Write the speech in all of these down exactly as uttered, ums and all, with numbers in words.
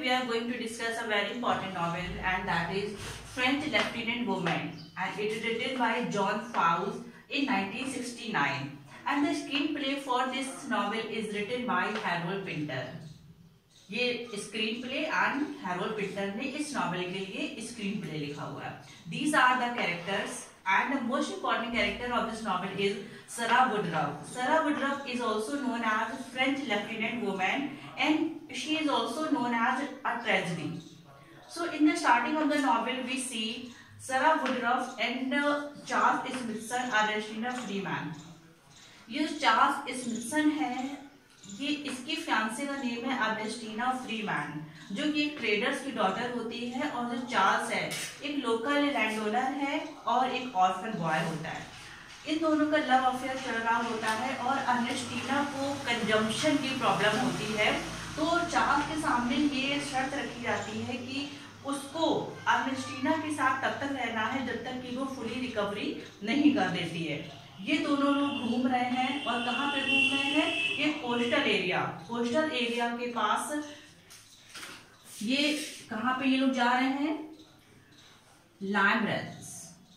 we are going to discuss a very important novel, and that is French Lieutenant Woman, and it is written by John Fowles in nineteen sixty-nine. And the screenplay for this novel is written by Harold Pinter. ये screenplay and Harold Pinter ने इस novel के लिए screen play लिखा हुआ है. These are the characters and the most important character of this novel is Sarah Woodruff. Sarah Woodruff is also known as French Lieutenant Woman, and she is also known as a tragedy. So in the starting of the novel we see Sarah Woodruff and uh, Charles Smithson Ernestina Freeman. ये Charles Smithson है, ये इसकी fiance का name है अर्नेस्टीना Freeman, जो कि एक traders की डॉटर होती है, और जो चार्ल्स है एक लोकल लैंडओनर है और एक ऑर्फन बॉय होता है. इन दोनों का लव अफेयर चल रहा होता है और अर्नेस्टीना को कंजम्पशन की प्रॉब्लम होती है. तो चार्ल्स के सामने ये शर्त रखी जाती है कि उसको अर्नेस्टीना के साथ तब तक रहना है जब तक कि वो फुली रिकवरी नहीं कर देती है. ये दोनों लोग घूम रहे हैं, और कहाँ पे घूम रहे हैं? ये कोस्टल एरिया कोस्टल एरिया के पास. ये कहाँ पे ये लोग जा रहे हैं? लाइमरेंस.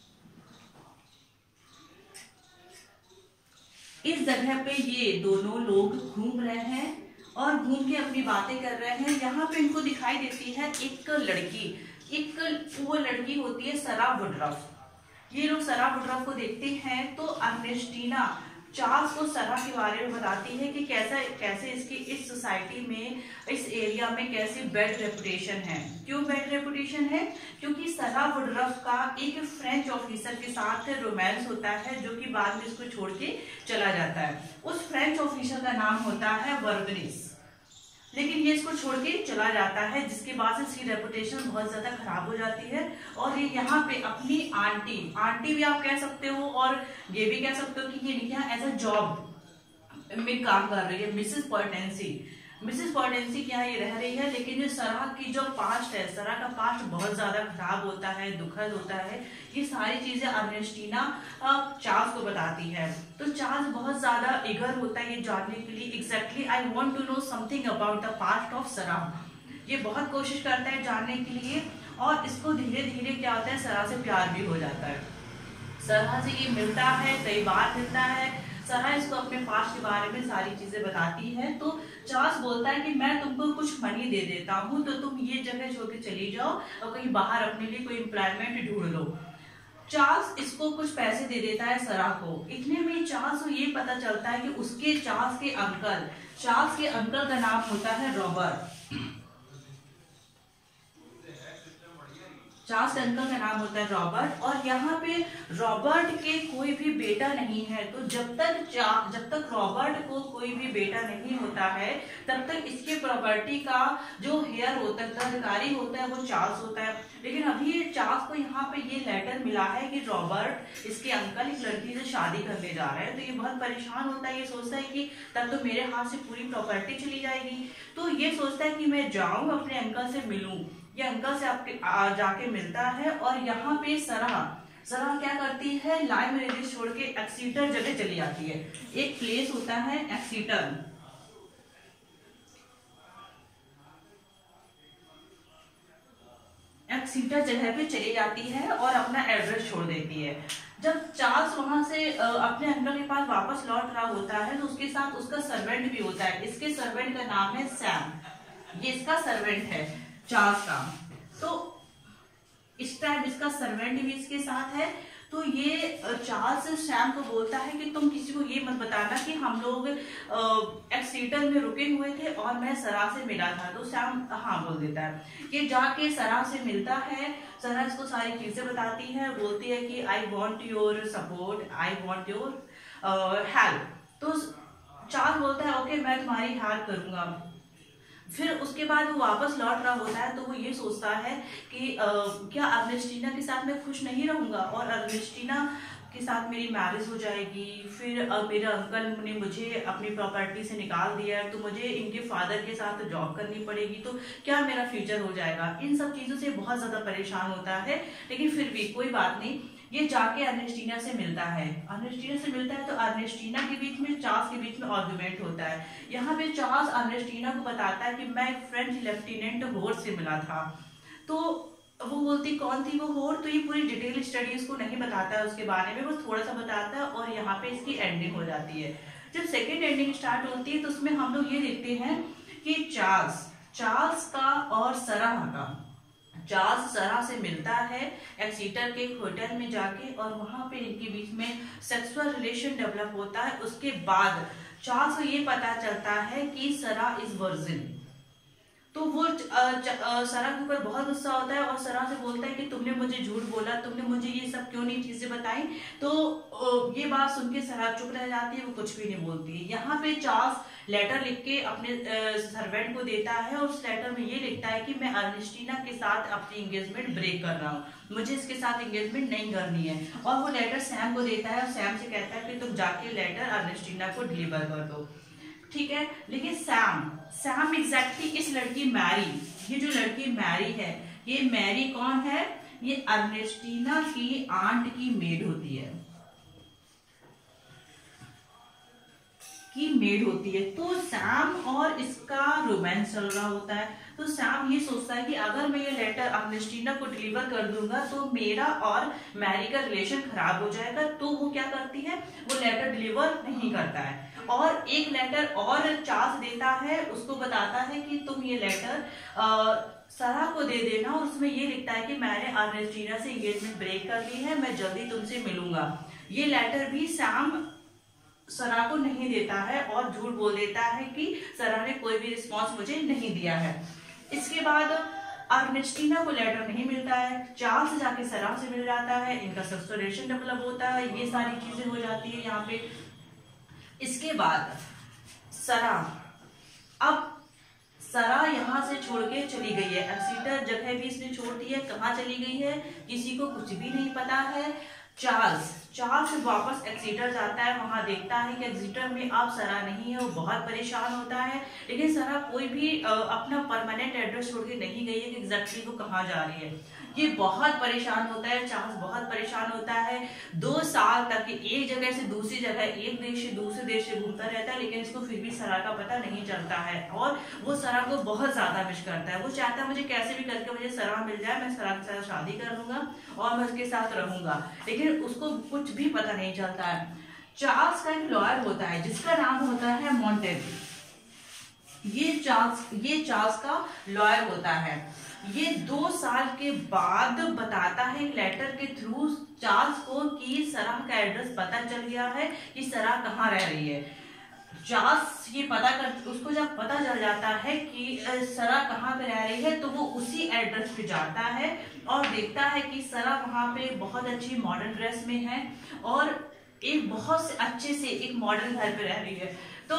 इस जगह पे ये दोनों लोग घूम रहे हैं और घूम के अपनी बातें कर रहे हैं. यहाँ पे इनको दिखाई देती है एक लड़की, एक वो लड़की होती है सरा वुडरफ. ये लोग सरा वुडरफ को देखते हैं तो अर्नेस्टीना चार्ल्स को सरा के बारे में बताती है कि कैसा कैसे इसकी इस सोसाइटी में, इस एरिया में कैसी बैड रेपुटेशन है. क्यों बैड रेपुटेशन है? क्योंकि सरा वुडरफ का एक फ्रेंच ऑफिसर के साथ रोमांस होता है, जो कि बाद में इसको छोड़ के चला जाता है. उस फ्रेंच ऑफिसर का नाम होता है वर्गनिस, लेकिन ये इसको छोड़ के चला जाता है, जिसके बाद से इसकी रेपुटेशन बहुत ज्यादा खराब हो जाती है. और ये यहाँ पे अपनी आंटी आंटी भी आप कह सकते हो, और ये भी कह सकते हो कि ये यहाँ एज अ जॉब में काम कर रही है. मिसेस पॉर्टेंसी मिसेस पॉर्टेंसी के यहाँ ये रह रही है, लेकिन जो सरा की जो पास्ट है, सरा का पास्ट बहुत ज्यादा खराब होता है, दुखद होता है. ये सारी चीजें अर्नेस्टीना चार्ल्स को बताती है. तो चार्ल्स बहुत ज्यादा इगर होता है ये जानने के लिए, exactly I want to know something about the past of Sarah. ये बहुत कोशिश करता है जानने के लिए, और इसको धीरे धीरे क्या होता है, सरा से प्यार भी हो जाता है. सरा से ये मिलता है, कई बार मिलता है. सरा इसको अपने पास्ट के बारे में सारी चीजें बताती है. तो चार्ल्स बोलता है कि मैं तुमको कुछ मनी दे देता हूँ, तो तुम ये जगह छोड़ के चली जाओ और कहीं बाहर अपने लिए कोई एम्प्लॉयमेंट ढूंढ लो. चार्ल्स इसको कुछ पैसे दे देता है सरा को. इतने में चार्ल्स को ये पता चलता है कि उसके चार्ल्स के अंकल चार्ल्स के अंकल का नाम होता है रॉबर्ट. चार्ल्स के अंकल का नाम होता है रॉबर्ट, और यहाँ पे रॉबर्ट के कोई भी बेटा नहीं है. तो जब तक जब तक रॉबर्ट को कोई भी बेटा नहीं होता है, तब तक इसके प्रॉपर्टी का जो हेयर होता है, उत्तराधिकारी होता है, वो चार्ल्स होता है. लेकिन अभी चार्ल्स को यहाँ पे ये लेटर मिला है कि रॉबर्ट इसके अंकल एक लड़की से शादी करने जा रहे हैं. तो ये बहुत परेशान होता है. ये सोचता है कि तब तो मेरे हाथ से पूरी प्रॉपर्टी चली जाएगी. तो ये सोचता है कि मैं जाऊं अपने अंकल से मिलूं. ये अंकल से आपके जाके मिलता है, और यहाँ पे सरा सरा क्या करती है, लाइम रेजिस छोड़ के एक्सीटर जगह चली जाती है. एक प्लेस होता है एक्सीटर. एक्सीटर जगह पे चली जाती है और अपना एड्रेस छोड़ देती है. जब चार्ल्स वहां से अपने अंकल के पास वापस लौट रहा होता है, तो उसके साथ उसका सर्वेंट भी होता है. इसके सर्वेंट का नाम है सैम. ये इसका सर्वेंट है चार्ल्स का. तो इस टाइम इसका सर्वेंट भी इसके साथ है. तो ये चार्ल्स सैम को बोलता है कि तुम किसी को ये मत बताना कि हम लोग एक्सीटर में रुके हुए थे और मैं सरा से मिला था. तो सैम हाँ बोल देता है. ये जाके सरा से मिलता है. सरा इसको सारी चीजें बताती है, बोलती है कि I want your support, I want your help. तो चार्ल्स बोलता है ओके, मैं तुम्हारी हेल्प करूंगा. फिर उसके बाद वो वापस लौट रहा होता है, तो वो ये सोचता है कि आ, क्या अर्नेस्टीना के साथ मैं खुश नहीं रहूंगा, और अर्नेस्टीना के साथ मेरी मैरिज हो जाएगी. फिर अब मेरे अंकल ने मुझे अपनी प्रॉपर्टी से निकाल दिया है, तो मुझे इनके फादर के साथ जॉब करनी पड़ेगी, तो क्या मेरा फ्यूचर हो जाएगा. इन सब चीजों से बहुत ज्यादा परेशान होता है. लेकिन फिर भी कोई बात नहीं, ये जाके अर्नेस्टीना से मिलता है। अर्नेस्टीना से मिलता है तो अर्नेस्टीना के बीच में, चार्ल्स के बीच में आर्गुमेंट होता है। यहाँ पे चार्ल्स अर्नेस्टीना को बताता है कि मैं एक फ्रेंच लेफ्टिनेंट होर से मिला था। तो वो बोलती कौन थी वो होर, तो ये पूरी डिटेल स्टडी उसको नहीं बताता है उसके बारे में, बस थोड़ा सा बताता है और यहाँ पे इसकी एंडिंग हो जाती है। जब सेकेंड एंडिंग स्टार्ट होती है तो उसमें हम लोग ये देखते हैं कि चार्ल्स चार्ल्स का और सरह का, चार्ल्स सरह से मिलता है एक्सीटर के होटल में जाके और वहां पे इनके बीच में सेक्सुअल रिलेशन डेवलप होता है। उसके बाद चार्ल्स को ये पता चलता है कि सरह इज वर्जिन। तो वो सरह के ऊपर बहुत गुस्सा होता है और सरह से बोलता है कि तुमने मुझे झूठ बोला, तुमने मुझे ये सब क्यों नहीं चीजें बताई। तो ये बात सुन के सरह चुप रह जाती है, वो कुछ भी नहीं बोलती है। यहाँ पे चार्ल्स लेटर लिख के अपने सर्वेंट को देता है और उस लेटर में ये लिखता है कि मैं अर्नेस्टीना के साथ अपनी एंगेजमेंट ब्रेक कर रहा हूँ, मुझे इसके साथ एंगेजमेंट नहीं करनी है। और वो लेटर सैम को देता है और सैम से कहता है कि तुम जाके लेटर अर्नेस्टीना को डिलीवर कर दो, ठीक है। लेकिन सैम सैम एग्जैक्टली इस लड़की मैरी, ये जो लड़की मैरी है, ये मैरी कौन है, ये अर्नेस्टीना की आंट की मेड होती है, की मेड होती है। तो सैम और इसका रोमांस चल रहा होता है। तो सैम ये सोचता है कि अगर मैं ये लेटर अर्नेस्टीना को डिलीवर कर दूंगा तो मेरा और मैरी का रिलेशन खराब हो जाएगा। तो वो क्या करती है, वो लेटर डिलीवर नहीं करता है और एक लेटर और चार्ल्स देता है, उसको बताता है कि तुम ये लेटर सरह को दे देना और उसमें ये लिखता है कि मैंने अर्नेस्टीना से एंगेजमेंट ब्रेक कर ली है, मैं जल्दी तुमसे मिलूंगा। ये लेटर भी सैम सरह को नहीं देता है और झूठ बोल देता है कि सरह ने कोई भी रिस्पॉन्स मुझे नहीं दिया है। इसके बाद अर्नेस्टीना को लेटर नहीं मिलता है, चार्ल्स जाके सरह से मिल जाता है, इनका सेक्सुअल रिलेशन डेवलप होता है, ये सारी चीजें हो जाती है यहाँ पे। इसके बाद सरह, अब सरह यहाँ से छोड़ के चली गई है, एक्सीटर जगह भी इसने छोड़ दी है, कहाँ चली गई है किसी को कुछ भी नहीं पता है। चार्ल्स चार्ल्स वापस एक्सीटर जाता है, वहां देखता है कि एक्सीटर में अब सरह नहीं है, वो बहुत परेशान होता है। लेकिन सरह कोई भी अपना परमानेंट एड्रेस छोड़ के नहीं गई है कि एग्जैक्टली वो कहाँ जा रही है। ये बहुत परेशान होता है, चार्ल्स बहुत परेशान होता है। दो साल तक एक जगह से दूसरी जगह, एक देश से दूसरे देश से घूमता रहता है, लेकिन इसको फिर भी सरह का पता नहीं चलता है और वो सरह को बहुत ज्यादा मिस करता है। वो चाहता है मुझे कैसे भी करके मुझे सरह मिल जाए, मैं सरह के साथ शादी कर लूंगा और मैं उसके साथ रहूंगा, लेकिन उसको कुछ भी पता नहीं चलता है। चार्ल्स का एक लॉयर होता है जिसका नाम होता है मॉन्टेग। ये चार्ल्स ये चार्ल्स का लॉयर होता है। ये दो साल के बाद बताता है लेटर के थ्रू चार्ल्स को कि सरह का एड्रेस पता चल गया है कि सरह कहाँ रह रही है। चार्ल्स ये पता कर उसको जब पता चल जाता है कि सरह कहाँ पे रह रही है तो वो उसी एड्रेस पे जाता है और देखता है कि सरह वहां पे बहुत अच्छी मॉडर्न ड्रेस में है और एक बहुत से अच्छे से एक मॉडर्न घर पे रह रही है। तो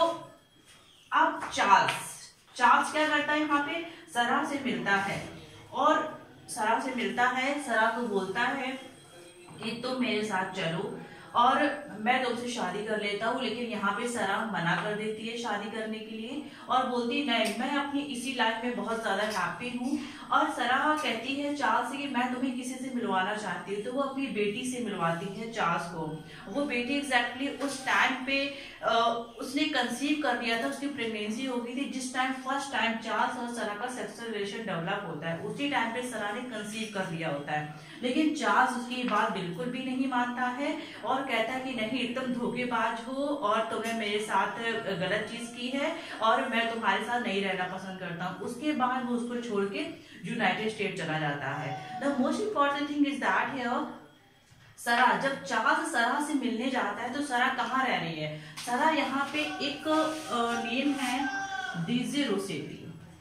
अब चार्ल्स चार्ल्स क्या करता है, यहाँ पे सरह से मिलता है और सरह से मिलता है सरह को बोलता है कि तुम मेरे साथ चलो और मैं तुमसे शादी कर लेता हूँ। लेकिन यहाँ पे सरह मना कर देती है शादी करने के लिए और बोलती नहीं, मैं अपनी इसी लाइफ में बहुत ज्यादा हैप्पी हूँ। और सरह कहती है चार्ल्स से कि मैं तुम्हें किसी से मिलवाना चाहती हूँ, तो वो अपनी बेटी से मिलवाती है चार्ल्स को। वो बेटी एग्जैक्टली उस टाइम पे आ, उसने कंसीव कर लिया था, उसकी प्रेगनेंसी हो गई थी जिस टाइम फर्स्ट टाइम चार्ल्स और सरह का सेक्सुअल रिलेशन डेवलप होता है, उसी टाइम पे सरह ने कंसीव कर लिया होता है। लेकिन चार्ल्स उसकी बात बिल्कुल भी नहीं मानता है और कहता है कि नहीं, तुम धोखेबाज हो और तुमने मेरे साथ गलत चीज की है और मैं तुम्हारे साथ नहीं रहना पसंद करता हूँ। उसके बाद वो उसको छोड़ के यूनाइटेड स्टेट चला जाता है। The most important thing is that here Sarah, जब चार्ल्स सरह से मिलने जाता है तो सरह कहाँ रह रही है, सरह यहाँ पे एक नेम है DG Rossetti.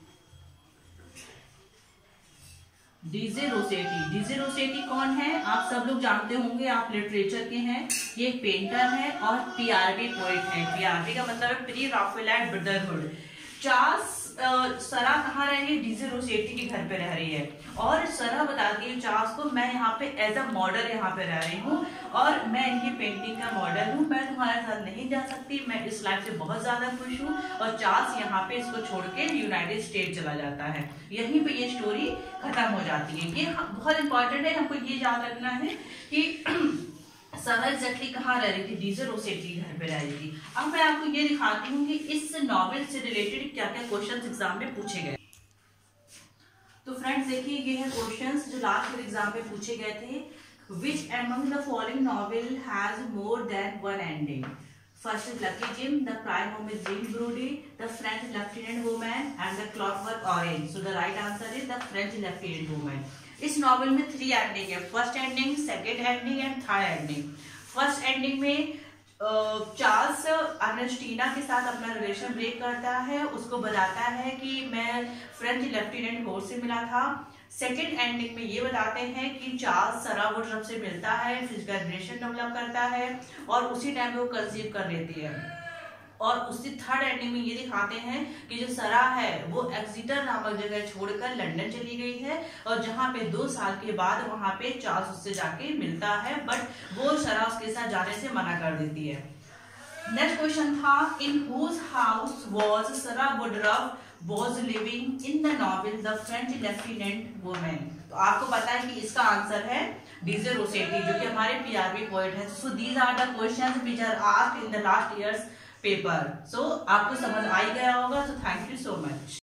DG Rossetti DG Rossetti कौन है आप सब लोग जानते होंगे, आप लिटरेचर के हैं। ये एक पेंटर है और पीआरबी पोएट है। पीआरबी का मतलब है प्री राफेलाइट ब्रदरहुड। चार्ल्स सरा कहाँ रह रही है, डीजे रोसेटी के घर पे रह रही है, और सरा बताती है चार्ल्स को मैं यहाँ पे एज अ मॉडल यहाँ पे रह रही हूँ और मैं इनकी पेंटिंग का मॉडल हूँ, मैं तुम्हारे साथ नहीं जा सकती, मैं इस लाइफ से बहुत ज्यादा खुश हूँ। और चार्ल्स यहाँ पे इसको छोड़ के यूनाइटेड स्टेट चला जाता है। यहीं पे ये स्टोरी खत्म हो जाती है। ये बहुत इंपॉर्टेंट है, हमको ये याद रखना है कि सरा एग्जैक्टली कहाँ रह रही थी, डीजे रोसेटी घर पे रह रही थी। अब मैं आपको ये दिखाती हूँ कि इस नॉवेल से रिलेटेड क्या क्या क्वेश्चंस एग्जाम में पूछे गए। तो फ्रेंड्स देखिए, ये है क्वेश्चंस जो लास्ट ईयर एग्जाम में पूछे गए थे। Which among the following novel has more than one ending? First is Lucky Jim, the prime home is Jean Brodie, the French lieutenant woman and the clockwork orange. So the right answer is the French lieutenant woman. इस novel में three ending है, first ending, second ending and third ending. First ending में Charles Ernestina के साथ अपना relation break करता है, उसको बताता है कि मैं फ्रेंच लेफ्टिनेंट होर से मिला था। सेकेंड एंडिंग में ये बताते हैं कि चार्ल्स सरा वुडरफ से मिलता है, फिजिकल रिलेशन डेवलप करता है और उसी टाइम पे वो कंसीव कर लेती है। और उसी थर्ड एंडिंग में ये दिखाते हैं कि जो सरा है वो एक्सिटर नामक जगह छोड़कर लंदन चली गई है और जहाँ पे दो साल के बाद वहां पे चार्ल्स उससे जाके मिलता है, बट वो सरा उसके साथ जाने से मना कर देती है। नेक्स्ट क्वेश्चन था, in whose house was Sarah Woodruff was living in the novel the French lieutenant woman? तो आपको पता है कि इसका आंसर है डीजे रोसेटी, जो कि हमारे पीआरबी पोएट है। So these are the questions which are asked in the last years paper. सो आपको समझ आ ही गया होगा। So thank you so much.